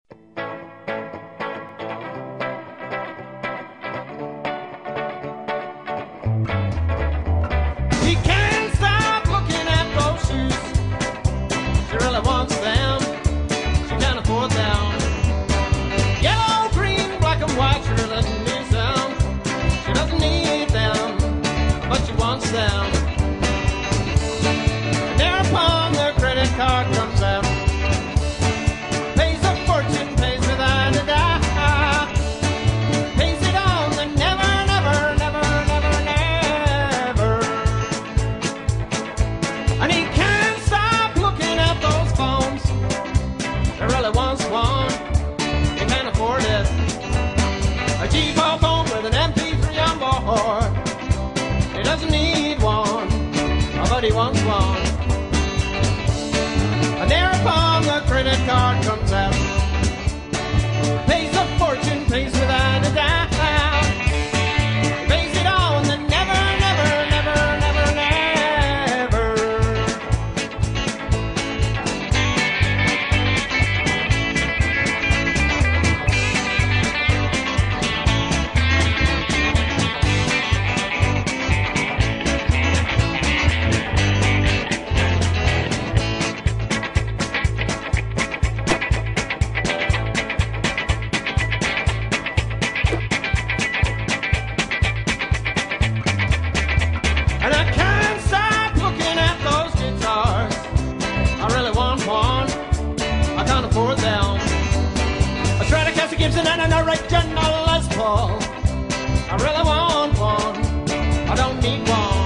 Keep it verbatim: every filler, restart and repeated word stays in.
He can't stop looking at those shoes. She really wants them. She can't afford them. Yellow, green, black and white. She really needs them. She doesn't need them, but she wants them. And thereupon the credit card comes out. Pays a fortune, pays without a doubt. Pays it on the never, never, never, never, never. And he can't stop looking at those phones. He really wants one. He can't afford it. A G four phone with an M P three on board. He doesn't need one, but he wants one. And thereupon the credit card comes out. Pays a fortune, pays without a doubt. Pays it on the never, never, never, never, never. And I can't stop looking at those guitars. I really want one. I can't afford them. A Stratocaster Gibson and an original Les Paul. I really want one. I don't need one.